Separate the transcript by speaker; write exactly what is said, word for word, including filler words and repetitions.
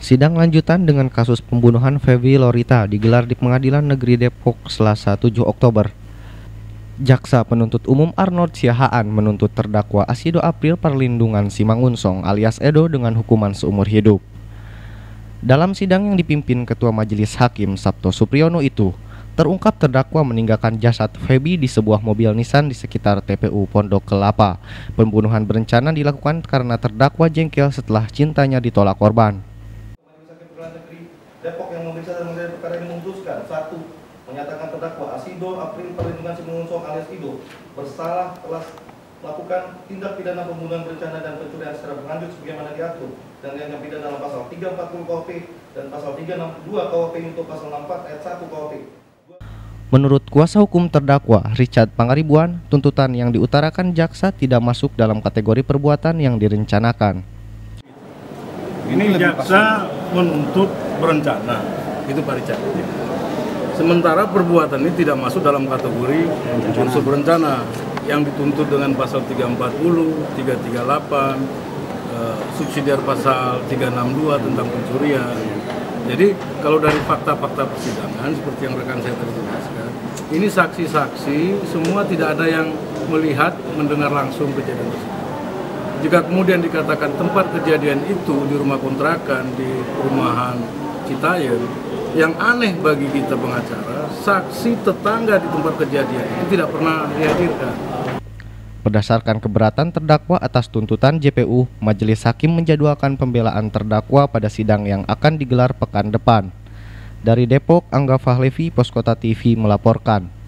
Speaker 1: Sidang lanjutan dengan kasus pembunuhan Feby Lorita digelar di Pengadilan Negeri Depok Selasa tujuh Oktober. Jaksa penuntut umum Arnold Siahaan menuntut terdakwa Asido April Perlindungan Simangunsong alias Edo dengan hukuman seumur hidup. Dalam sidang yang dipimpin Ketua Majelis Hakim Sabto Supriyono itu, terungkap terdakwa meninggalkan jasad Feby di sebuah mobil Nissan di sekitar T P U Pondok Kelapa. Pembunuhan berencana dilakukan karena terdakwa jengkel setelah cintanya ditolak korban.
Speaker 2: Depok yang memeriksa dan menilai perkara ini memutuskan satu, menyatakan terdakwa Asido April Perlindungan Simangunsong alias Ido bersalah telah melakukan tindak pidana pembunuhan berencana dan pencurian secara berlanjut sebagaimana diatur dan diancam pidana dalam pasal tiga ratus empat puluh K U H P dan pasal tiga ratus enam puluh dua K U H P untuk pasal enam puluh empat ayat satu K U H P.
Speaker 1: Menurut kuasa hukum terdakwa Richard Pangaribuan, tuntutan yang diutarakan jaksa tidak masuk dalam kategori perbuatan yang direncanakan.
Speaker 3: Ini jaksa menuntut berencana, itu Pak Richard. Sementara perbuatan ini tidak masuk dalam kategori unsur berencana yang dituntut dengan pasal tiga ratus empat puluh, tiga ratus tiga puluh delapan, uh, subsidiar pasal tiga ratus enam puluh dua tentang pencurian. Jadi kalau dari fakta-fakta persidangan seperti yang rekan saya tadi jelaskan, ini saksi-saksi semua tidak ada yang melihat, mendengar langsung kejadian tersebut. Jika kemudian dikatakan tempat kejadian itu di rumah kontrakan, di perumahan Citayen, yang aneh bagi kita pengacara, saksi tetangga di tempat kejadian itu tidak pernah dihadirkan.
Speaker 1: Berdasarkan keberatan terdakwa atas tuntutan J P U, Majelis Hakim menjadwalkan pembelaan terdakwa pada sidang yang akan digelar pekan depan. Dari Depok, Angga Fahlevi, Poskota T V melaporkan.